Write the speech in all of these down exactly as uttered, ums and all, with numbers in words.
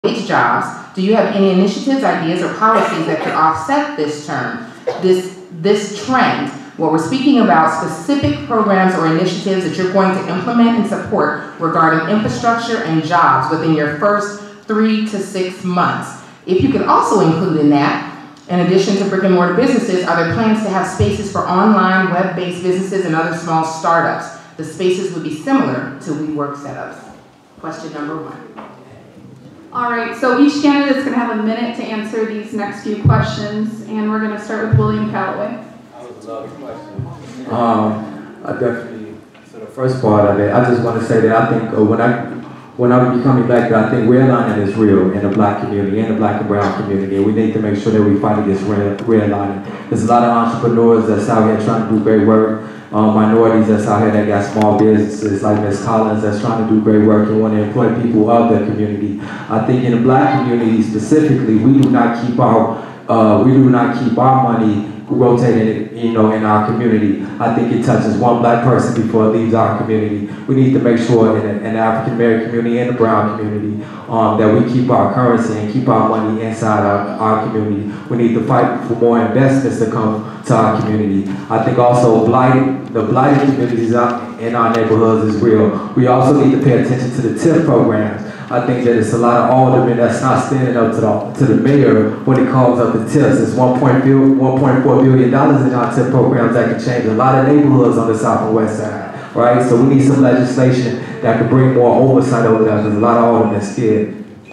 wage jobs, do you have any initiatives, ideas, or policies that could offset this term, this, this trend, where we're speaking about specific programs or initiatives that you're going to implement and support regarding infrastructure and jobs within your first three to six months? If you could also include in that, in addition to brick and mortar businesses, are there plans to have spaces for online, web-based businesses and other small startups? The spaces would be similar to WeWork setups. Question number one. All right, so each candidate is going to have a minute to answer these next few questions, and we're going to start with William Calloway. That was a lovely question. Um, I definitely, so the first part of it, I just want to say that I think uh, when I when I become elected, I think redlining is real in the black community, in the black and brown community, and we need to make sure that we fight against red, redlining. There's a lot of entrepreneurs that's out here trying to do great work, um, minorities that's out here that got small businesses like Miz Collins that's trying to do great work and want to employ people of their community. I think in the black community specifically, we do not keep our uh, we do not keep our money rotating, you know, in our community. I think it touches one black person before it leaves our community. We need to make sure in the, in the African American community and the brown community um, that we keep our currency and keep our money inside our, our community. We need to fight for more investments to come to our community. I think also blighted, the blighted communities out in our neighborhoods is real. We also need to pay attention to the TIP programs. I think that it's a lot of aldermen that's not standing up to the, to the mayor when it comes up to tips. It's one point four billion dollars in our tip programs that can change a lot of neighborhoods on the south and west side, right? So we need some legislation that can bring more oversight over that because a lot of aldermen scared.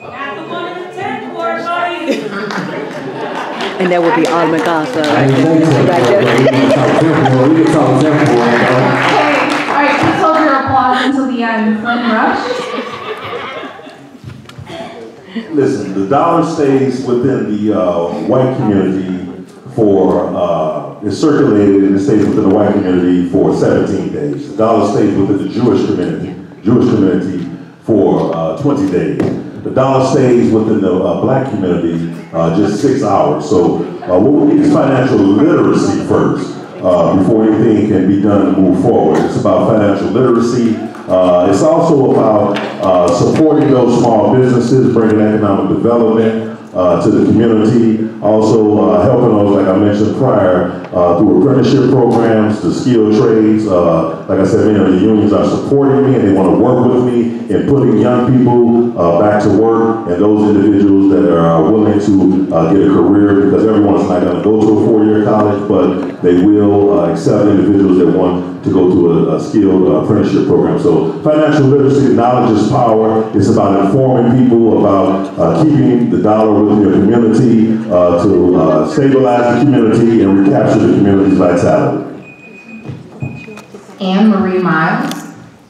And that would be Alderman Gonzo. I ain't saying that. We can talk temple. Okay, all right, please hold your applause until the end. Flynn Rush. Listen, the dollar stays within the uh, white community for, uh, is circulated and it stays within the white community for seventeen days. The dollar stays within the Jewish community, Jewish community for uh, twenty days. The dollar stays within the uh, black community uh, just six hours. So uh, what we need is financial literacy first uh, before anything can be done to move forward. It's about financial literacy. Uh, it's also about uh, supporting those small businesses, bringing economic development uh, to the community. Also uh, helping those, like I mentioned prior, uh, through apprenticeship programs, the skilled trades. Uh, like I said, many of the unions are supporting me and they want to work with me in putting young people uh, back to work and those individuals that are willing to uh, get a career, because everyone's not going to go to a four-year college, but they will uh, accept individuals that want to go to a, a skilled uh, apprenticeship program. So financial literacy, knowledge is power. It's about informing people about uh, keeping the dollar within your community uh, to uh, stabilize the community and recapture the community's vitality. Anne Marie Miles.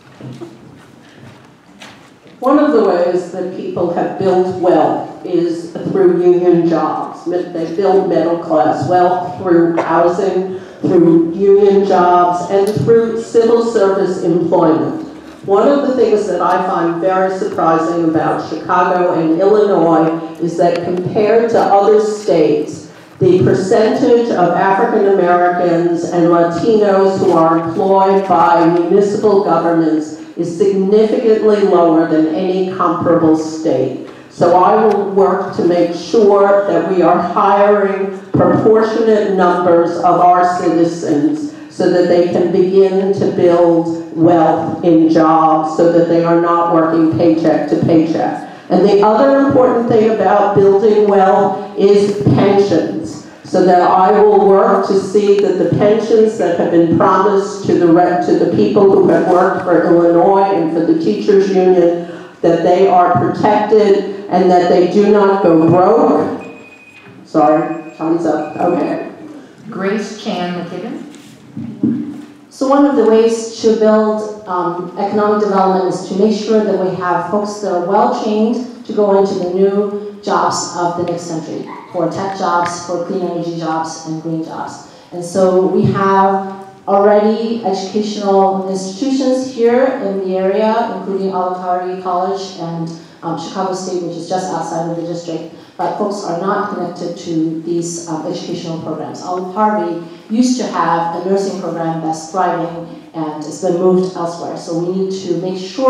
One of the ways that people have built wealth is through union jobs. They build middle class wealth through housing, through union jobs, and through civil service employment. One of the things that I find very surprising about Chicago and Illinois is that compared to other states, the percentage of African Americans and Latinos who are employed by municipal governments is significantly lower than any comparable state. So I will work to make sure that we are hiring proportionate numbers of our citizens so that they can begin to build wealth in jobs so that they are not working paycheck to paycheck. And the other important thing about building wealth is pensions. So that I will work to see that the pensions that have been promised to the, to the people who have worked for Illinois and for the teachers union, that they are protected and that they do not go broke. Sorry, time's up, okay. Grace Chan McKibben. So one of the ways to build um, economic development is to make sure that we have folks that are well trained to go into the new jobs of the next century, for tech jobs, for clean energy jobs, and green jobs. And so we have already educational institutions here in the area, including Al-Azhar College and um, Chicago State, which is just outside of the district, but folks are not connected to these um, educational programs. Al-Azhar used to have a nursing program that's thriving and it's been moved elsewhere. So we need to make sure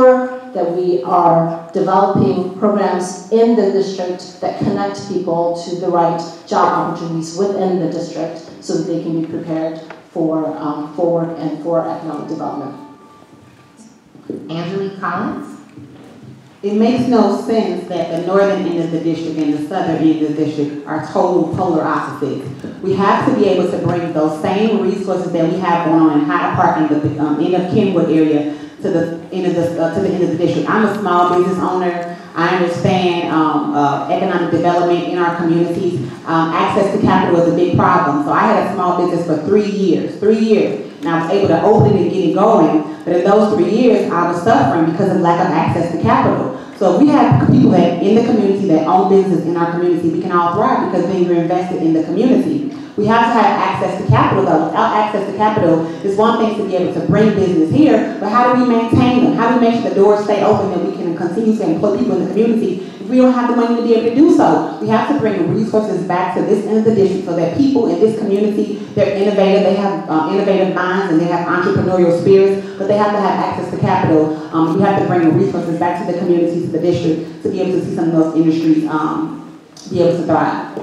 that we are developing programs in the district that connect people to the right job opportunities within the district so that they can be prepared for, um, for work and for economic development. Angelique Collins? It makes no sense that the northern end of the district and the southern end of the district are total polar opposites. We have to be able to bring those same resources that we have going on in Hyde Park and the um, end of Kenwood area to the end of the uh, to the end of the district. I'm a small business owner. I understand um, uh, economic development in our communities. Um, access to capital is a big problem. So I had a small business for three years, three years, and I was able to open it and get it going. But in those three years, I was suffering because of lack of access to capital. So if we have people that in the community that own business in our community, we can all thrive because then you're invested in the community. We have to have access to capital though. Without access to capital, it's one thing to be able to bring business here, but how do we maintain them? How do we make sure the doors stay open that we can continue to employ people in the community if we don't have the money to be able to do so? We have to bring resources back to this end of the district so that people in this community, they're innovative, they have um, innovative minds and they have entrepreneurial spirits, but they have to have access to capital. Um, we have to bring the resources back to the community, to the district, to be able to see some of those industries um, be able to thrive.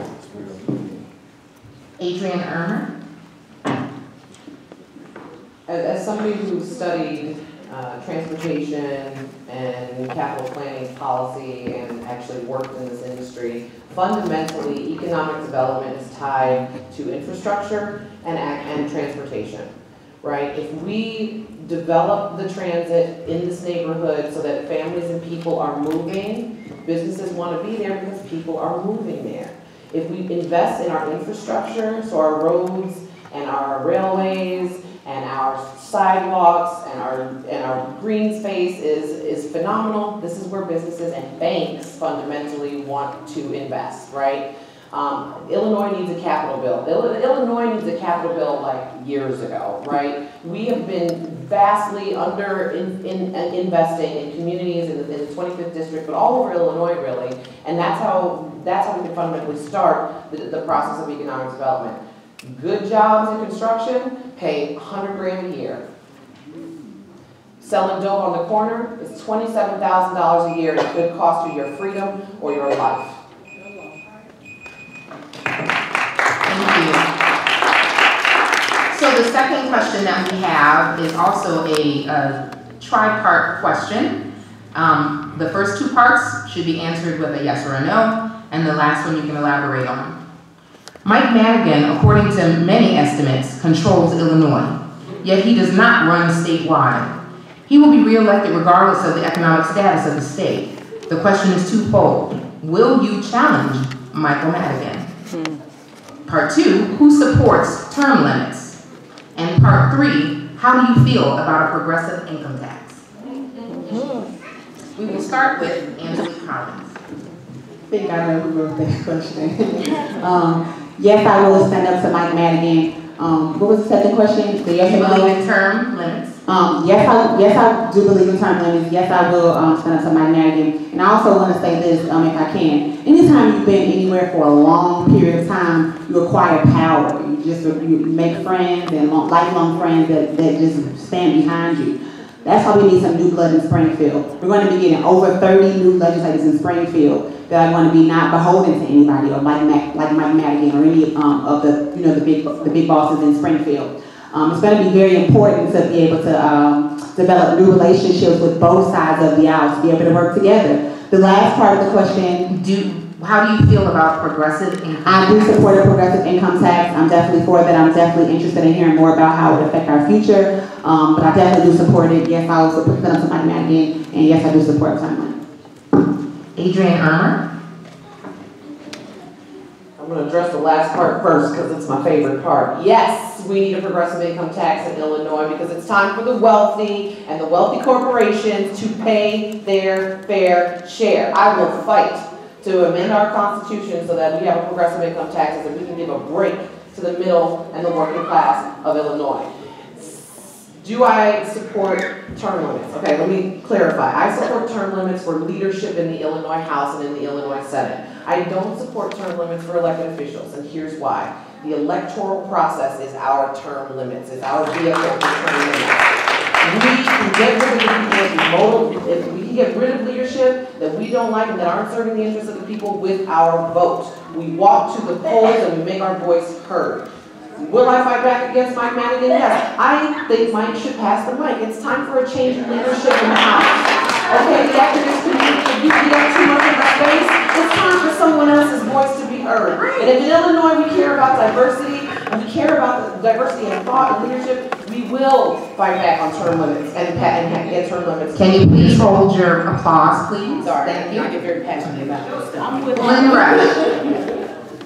Adrian Ermer? As, as somebody who studied uh, transportation and capital planning policy and actually worked in this industry, fundamentally economic development is tied to infrastructure and, and transportation, right? If we develop the transit in this neighborhood so that families and people are moving, businesses want to be there because people are moving there. If we invest in our infrastructure, so our roads and our railways and our sidewalks and our and our green space is, is phenomenal, this is where businesses and banks fundamentally want to invest, right? Um, Illinois needs a capital bill. Illinois needs a capital bill like years ago, right? We have been vastly under in, in, in investing in communities in the, in the twenty-fifth district, but all over Illinois really, and that's how that's how we can fundamentally start the, the process of economic development. Good jobs in construction pay a hundred grand a year. Selling dope on the corner is twenty-seven thousand dollars a year, and it could cost you your freedom or your life. Thank you. So the second question that we have is also a, a tri-part question. Um, the first two parts should be answered with a yes or a no, and the last one you can elaborate on. Mike Madigan, according to many estimates, controls Illinois, yet he does not run statewide. He will be reelected regardless of the economic status of the state. The question is twofold. Will you challenge Michael Madigan? Hmm. Part two, who supports term limits? And part three, how do you feel about a progressive income tax? Mm-hmm. We will start with Angelique Collins. I think I know who wrote that question. um, yes, I will stand up to Mike Madigan. Um, what was the second question? The yes do you or no? believe in term limits? Um, yes, I, yes, I do believe in term limits. Yes, I will um, stand up to Mike Madigan. And I also want to say this, um, if I can. Anytime you've been anywhere for a long period of time, you acquire power. You just you make friends and long, lifelong friends that, that just stand behind you. That's why we need some new blood in Springfield. We're going to be getting over thirty new legislators in Springfield that are going to be not beholden to anybody, or like Mac, like Mike Madigan, or any um, of the you know the big the big bosses in Springfield. Um, it's going to be very important to be able to um, develop new relationships with both sides of the aisle, to be able to work together. The last part of the question, do how do you feel about progressive income tax? I do support a progressive income tax. I'm definitely for that. I'm definitely interested in hearing more about how it would affect our future. Um, but I definitely do support it. Yes, I will support that to Mike Madigan, and yes, I do support Timeline. Adrian Ermer. I'm going to address the last part first because it's my favorite part. Yes, we need a progressive income tax in Illinois because it's time for the wealthy and the wealthy corporations to pay their fair share. I will fight to amend our Constitution so that we have a progressive income tax so that we can give a break to the middle and the working class of Illinois. Do I support term limits? Okay, let me clarify. I support term limits for leadership in the Illinois House and in the Illinois Senate. I don't support term limits for elected officials, and here's why. The electoral process is our term limits. It's our vehicle for term limits. we can get rid of the people, if we can get rid of leadership that we don't like and that aren't serving the interests of the people with our vote. We walk to the polls and we make our voice heard. Will I fight back against Mike Madigan? Yes. I think Mike should pass the mic. It's time for a change in leadership in the House. Okay, the activist community, if you get too much of the space, it's time for someone else's voice to be heard. And if in Illinois we care about diversity, and we care about the diversity in thought and leadership, we will fight back on term limits and, and get term limits. Can you please hold your applause, please? Sorry, Thank you. I get very passionate about this stuff. I'm with Linda.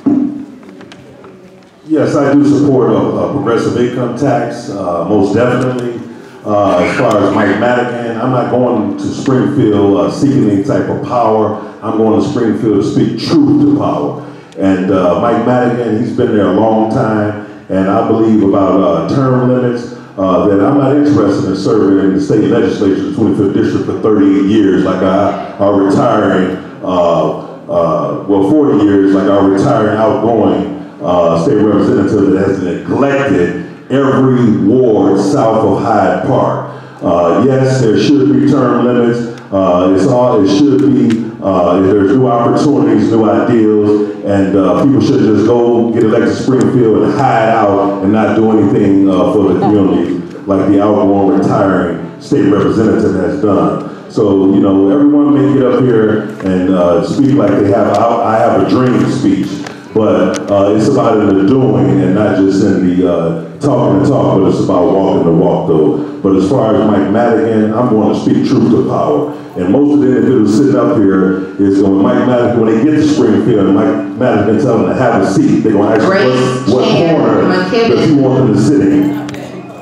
Yes, I do support a, a progressive income tax, uh, most definitely. Uh, as far as Mike Madigan, I'm not going to Springfield uh, seeking any type of power. I'm going to Springfield to speak truth to power. And uh, Mike Madigan, he's been there a long time, and I believe about uh, term limits, uh, that I'm not interested in serving in the state legislature, the twenty-fifth district, for thirty-eight years, like I are retiring, uh, uh, well, forty years, like our retiring outgoing uh, state representative that has neglected every ward south of Hyde Park. Uh, yes, there should be term limits. Uh, it's all, it should be, uh, if there's new opportunities, new ideals, and uh, people should just go get elected to Springfield and hide out and not do anything uh, for the community like the outgoing retiring state representative has done. So, you know, everyone may get up here and uh, speak like they have, I have a dream speech, but uh, it's about in the doing and not just in the uh, talking the talk, but it's about walking the walk though. But as far as Mike Madigan, I'm going to speak truth to power. And most of the individuals sitting up here is going, Mike Madigan, when they get to Springfield, and Mike Madigan tell them to have a seat, they're going to ask what, what corner does he want them to sit in.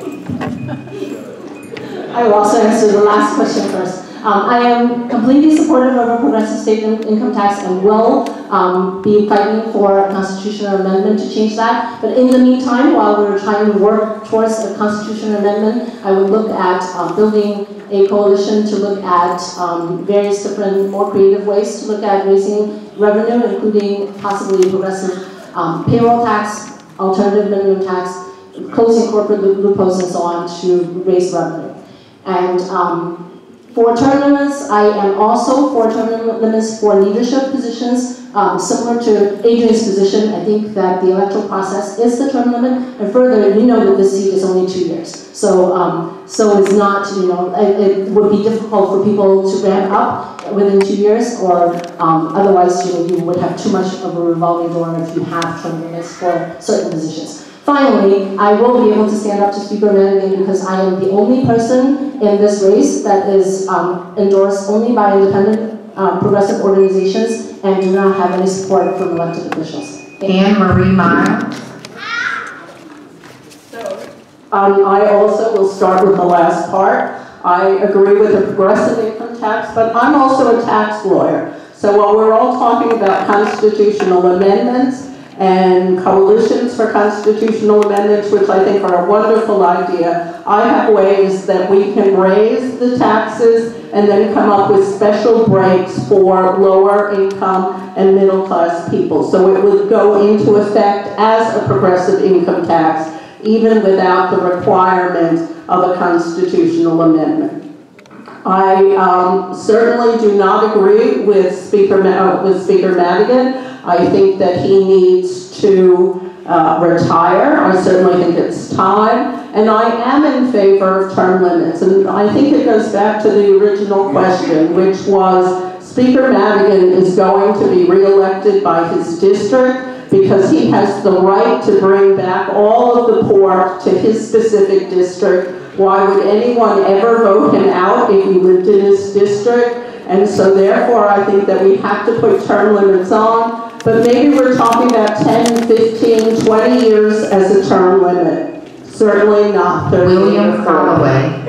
I will also answer the last question first. Um, I am completely supportive of a progressive state in income tax and will um, be fighting for a constitutional amendment to change that. But in the meantime, while we're trying to work towards a constitutional amendment, I would look at um, building a coalition to look at um, various different, more creative ways to look at raising revenue, including possibly a progressive um, payroll tax, alternative minimum tax, closing corporate loopholes and so on to raise revenue. And um, for term limits, I am also for term limits for leadership positions, um, similar to Adrian's position. I think that the electoral process is the term limit, and further, you know that this seat is only two years. So, um, so it's not, you know, it, it would be difficult for people to ramp up within two years, or um, otherwise, you know, you would have too much of a revolving door if you have term limits for certain positions. Finally, I will be able to stand up to Speaker Madigan because I am the only person in this race that is um, endorsed only by independent um, progressive organizations and do not have any support from elected officials. Anne Marie Meyer. Um, I also will start with the last part. I agree with the progressive income tax, but I'm also a tax lawyer. So while we're all talking about constitutional amendments and coalitions for constitutional amendments, which I think are a wonderful idea, I have ways that we can raise the taxes and then come up with special breaks for lower income and middle class people. So it would go into effect as a progressive income tax, even without the requirement of a constitutional amendment. I um, certainly do not agree with Speaker, Ma with Speaker Madigan. I think that he needs to uh, retire. I certainly think it's time. And I am in favor of term limits. And I think it goes back to the original question, which was Speaker Madigan is going to be reelected by his district because he has the right to bring back all of the poor to his specific district. Why would anyone ever vote him out if he lived in his district? And so therefore I think that we have to put term limits on, but maybe we're talking about ten, fifteen, twenty years as a term limit. Certainly not thirty William Holloway.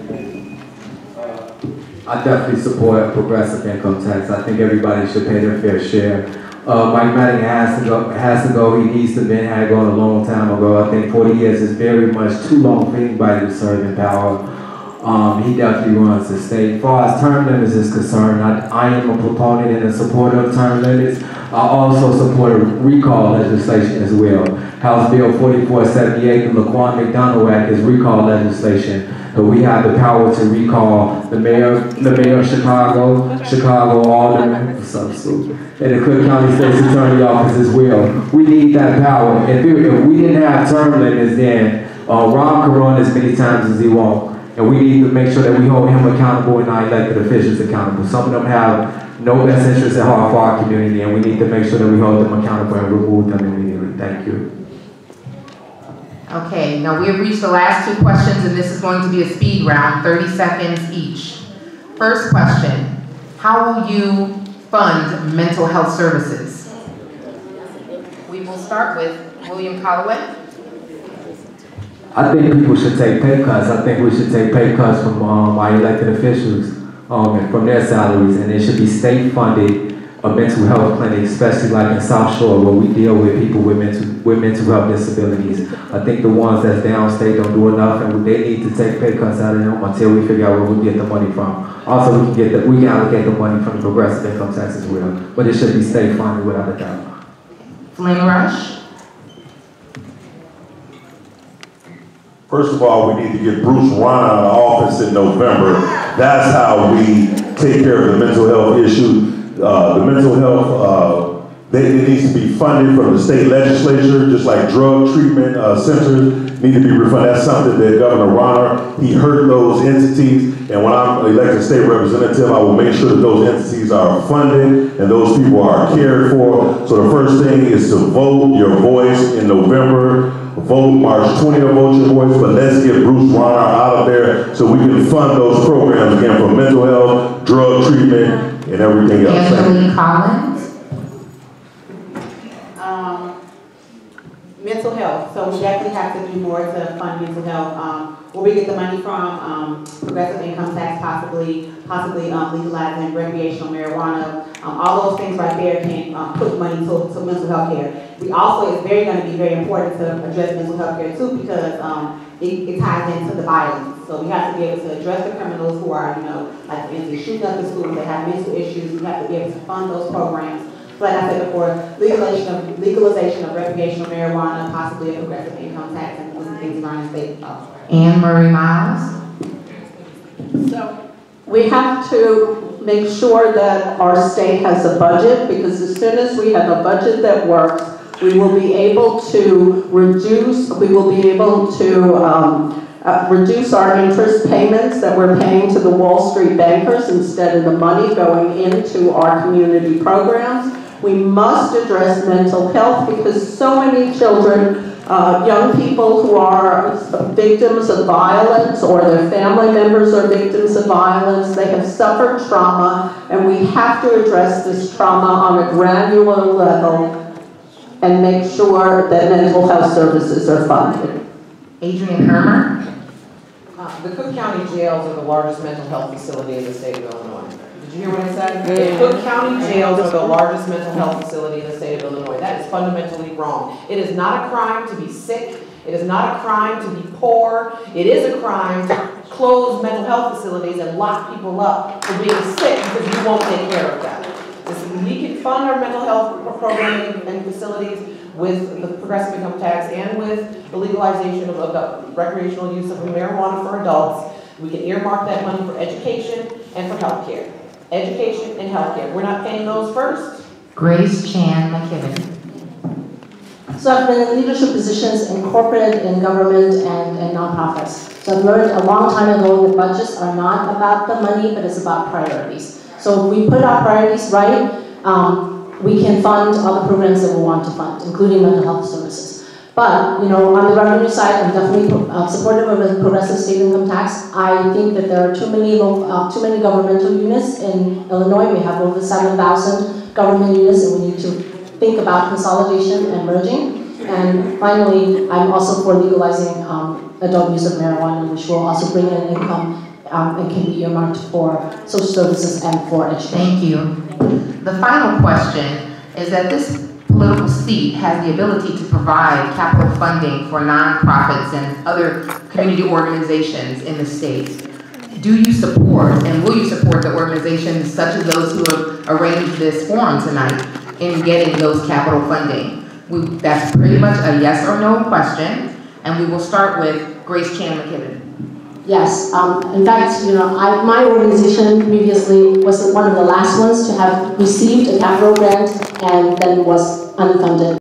I definitely support progressive income tax. I think everybody should pay their fair share. Uh, Mike Madigan has to go. Has to go. He needs to have been had gone a long time ago. I think forty years is very much too long for anybody to serve in power. Um, he definitely runs the state. As far as term limits is concerned, I, I am a proponent and a supporter of term limits. I also support recall legislation as well. House Bill forty-four seventy-eight, the Laquan McDonald Act, is recall legislation. But we have the power to recall the mayor, the mayor of Chicago, Chicago alderman, so stupid, and the Cook County State's Attorney Office as well. We need that power. If, it, if we didn't have term limits, then uh, Ron can run as many times as he wants. And we need to make sure that we hold him accountable and our elected officials accountable. Some of them have no best interest at heart for our community, and we need to make sure that we hold them accountable and remove them immediately. Thank you. Okay, now we have reached the last two questions, and this is going to be a speed round, thirty seconds each. First question, how will you fund mental health services? We will start with William Calloway. I think people should take pay cuts. I think we should take pay cuts from um, our elected officials um, and from their salaries, and it should be state-funded a mental health clinic, especially like in South Shore, where we deal with people with mental with mental health disabilities. I think the ones that's downstate don't do enough, and they need to take pay cuts out of them until we figure out where we get the money from. Also, we can get the, we can allocate the money from the progressive income tax as well, but it should be state-funded without a doubt. Flynn Rush. First of all, we need to get Bruce Rana out of office in November. That's how we take care of the mental health issue. Uh, the mental health, uh, they, it needs to be funded from the state legislature, just like drug treatment uh, centers need to be refunded. That's something that Governor Rana, he heard those entities, and when I'm elected state representative, I will make sure that those entities are funded and those people are cared for. So the first thing is to vote your voice in November. Vote March twentieth, vote your voice, but let's get Bruce Rana out of there so we can fund those programs again for mental health, drug treatment, and everything else. Angeline Collins. Um, mental health, so we definitely have to do more to fund mental health. Um, where we get the money from, um, progressive income tax, possibly, possibly um, legalizing recreational marijuana. Um, all those things right there can um, put money to, to mental health care. We also, it's very going to be very important to address mental health care too, because um, it, it ties into the violence. So we have to be able to address the criminals who are, you know, like for instance, shooting up the schools that have mental issues. We have to be able to fund those programs. So like I said before, legalization of, legalization of recreational marijuana, possibly a progressive income tax, and some things around the state. Uh, Anne Murray Miles. So we have to make sure that our state has a budget, because as soon as we have a budget that works, we will be able to reduce, we will be able to um, uh, reduce our interest payments that we're paying to the Wall Street bankers instead of the money going into our community programs. We must address mental health because so many children, uh, young people who are victims of violence or their family members are victims of violence, they have suffered trauma, and we have to address this trauma on a granular level and make sure that mental health services are funded. Adrian Hermer. Uh, the Cook County jails are the largest mental health facility in the state of Illinois. Did you hear what I said? The Cook County jails are the largest mental health facility in the state of Illinois. That is fundamentally wrong. It is not a crime to be sick. It is not a crime to be poor. It is a crime to close mental health facilities and lock people up for being sick because you won't take care of them. We can fund our mental health programming and facilities with the progressive income tax and with the legalization of, of the recreational use of marijuana for adults. We can earmark that money for education and for health care. Education and health care. We're not paying those first. Grace Chan McKibben. So I've been in leadership positions in corporate, in government, and, and nonprofits. So I've learned a long time ago that budgets are not about the money, but it's about priorities. So if we put our priorities right, um, we can fund all the programs that we want to fund, including mental health services. But, you know, on the revenue side, I'm definitely uh, supportive of a progressive state income tax. I think that there are too many, uh, too many governmental units in Illinois. We have over seven thousand government units, and we need to think about consolidation and merging. And finally, I'm also for legalizing um, adult use of marijuana, which will also bring in income um, and can be earmarked for social services and for education. Thank you. The final question is that this political seat has the ability to provide capital funding for nonprofits and other community organizations in the state. do you support and will you support the organizations such as those who have arranged this forum tonight in getting those capital funding? We, that's pretty much a yes or no question, and we will start with Grace Chan McKibben. Yes, um, in fact, you know, I, my organization previously was one of the last ones to have received a capital grant and then was unfunded.